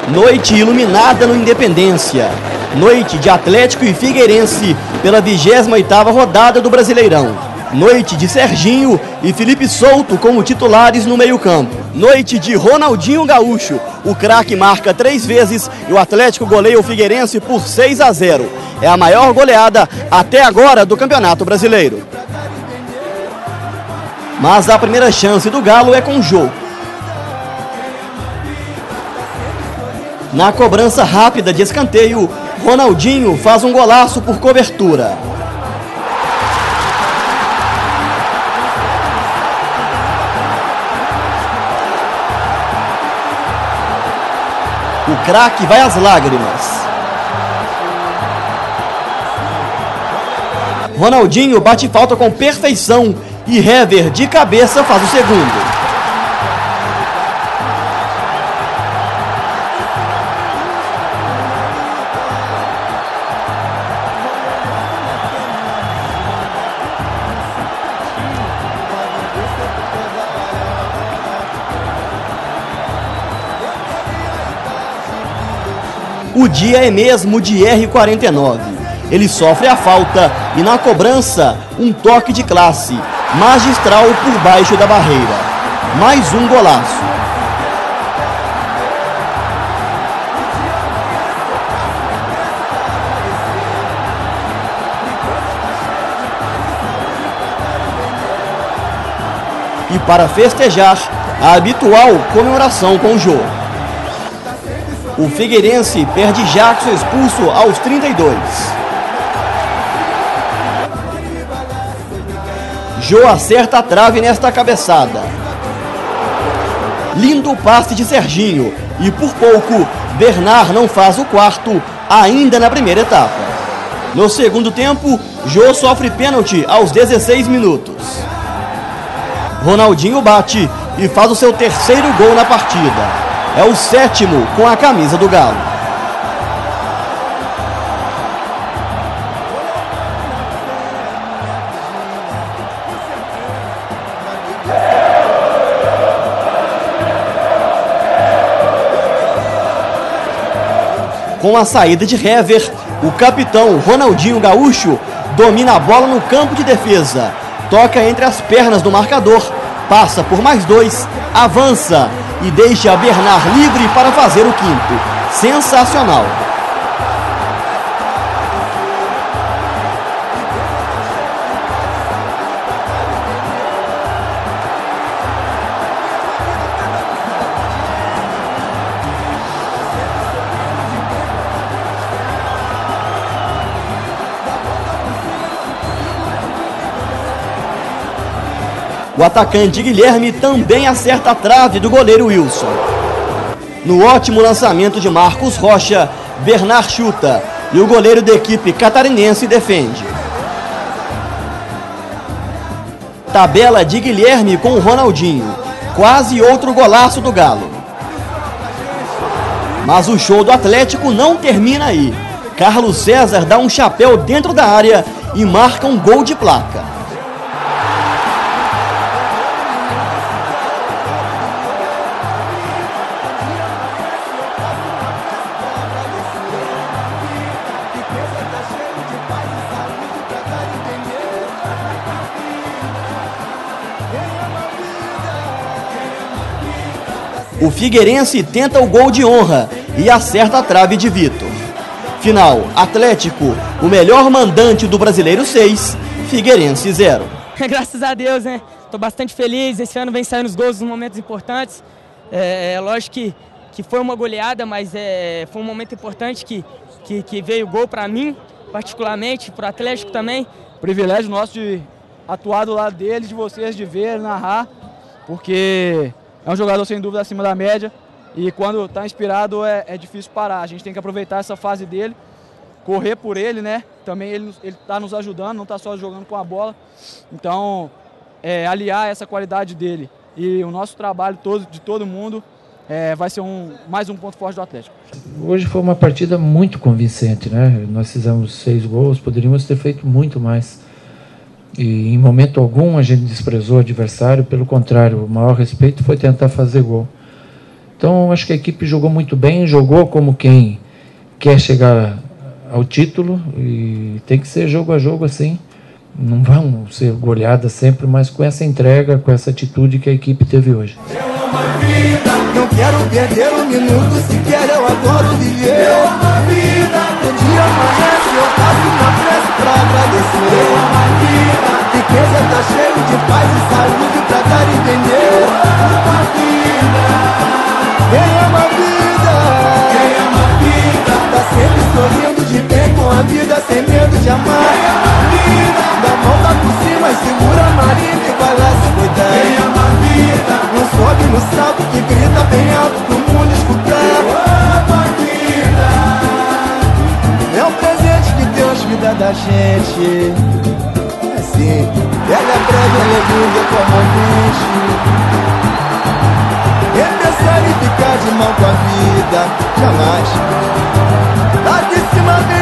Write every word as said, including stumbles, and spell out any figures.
Noite iluminada no Independência. Noite de Atlético e Figueirense pela vigésima oitava rodada do Brasileirão. Noite de Serginho e Felipe Souto como titulares no meio-campo. Noite de Ronaldinho Gaúcho. O craque marca três vezes e o Atlético goleia o Figueirense por seis a zero. É a maior goleada até agora do Campeonato Brasileiro. Mas a primeira chance do Galo é com o Jô. Na cobrança rápida de escanteio, Ronaldinho faz um golaço por cobertura. O craque vai às lágrimas. Ronaldinho bate falta com perfeição e Hever de cabeça faz o segundo. O dia é mesmo de R quarenta e nove. Ele sofre a falta e na cobrança, um toque de classe, magistral por baixo da barreira. Mais um golaço. E para festejar, a habitual comemoração com o Jô. O Figueirense perde Jackson expulso aos trinta e dois. Jô acerta a trave nesta cabeçada. Lindo passe de Serginho. E por pouco, Bernard não faz o quarto ainda na primeira etapa. No segundo tempo, Jô sofre pênalti aos dezesseis minutos. Ronaldinho bate e faz o seu terceiro gol na partida. É o sétimo com a camisa do Galo. Com a saída de Hever, o capitão Ronaldinho Gaúcho domina a bola no campo de defesa. Toca entre as pernas do marcador, passa por mais dois, avança e deixa Bernard livre para fazer o quinto. Sensacional! O atacante Guilherme também acerta a trave do goleiro Wilson. No ótimo lançamento de Marcos Rocha, Bernard chuta e o goleiro da equipe catarinense defende. Tabela de Guilherme com o Ronaldinho. Quase outro golaço do Galo. Mas o show do Atlético não termina aí. Carlos César dá um chapéu dentro da área e marca um gol de placa. O Figueirense tenta o gol de honra e acerta a trave de Vitor. Final, Atlético, o melhor mandante do Brasileiro seis, Figueirense zero. Graças a Deus, né? Tô bastante feliz, esse ano vem saindo os gols nos momentos importantes. É, é lógico que, que foi uma goleada, mas é, foi um momento importante que, que, que veio o gol para mim, particularmente, para o Atlético também. Privilégio nosso de atuar do lado deles, de vocês, de ver, narrar, porque é um jogador sem dúvida acima da média e quando está inspirado é, é difícil parar. A gente tem que aproveitar essa fase dele, correr por ele, né? Também ele está nos ajudando, não está só jogando com a bola. Então, é, aliar essa qualidade dele e o nosso trabalho todo, de todo mundo é, vai ser um, mais um ponto forte do Atlético. Hoje foi uma partida muito convincente, né? Nós fizemos seis gols, poderíamos ter feito muito mais. E em momento algum a gente desprezou o adversário, pelo contrário, o maior respeito foi tentar fazer gol. Então, acho que a equipe jogou muito bem, jogou como quem quer chegar ao título, e tem que ser jogo a jogo assim. Não vão ser goleadas sempre, mas com essa entrega, com essa atitude que a equipe teve hoje. Eu amo a vida, não quero perder um minuto sequer, eu adoro viver. Eu amo a vida, um dia amanhece, eu faço uma prece pra agradecer. Eu amo a vida, riqueza tá cheio de paz e saúde pra dar e vender. Eu amo a vida, quem ama a vida, quem ama a vida, tá sempre sorrindo de bem com a vida, sem medo de amar. Quem ama a vida, dá a mão tá por cima e segura a marinha e vai lá se cuidar. Quem ama a vida, não sobe no salto que grita bem alto pro mundo escutar. Eu amo a vida, é um presente que Deus me dá da gente. É assim, ela é breve, ela é linda como um bicho. Quem pensar em ficar de mal com a vida, jamais. Lá de cima vem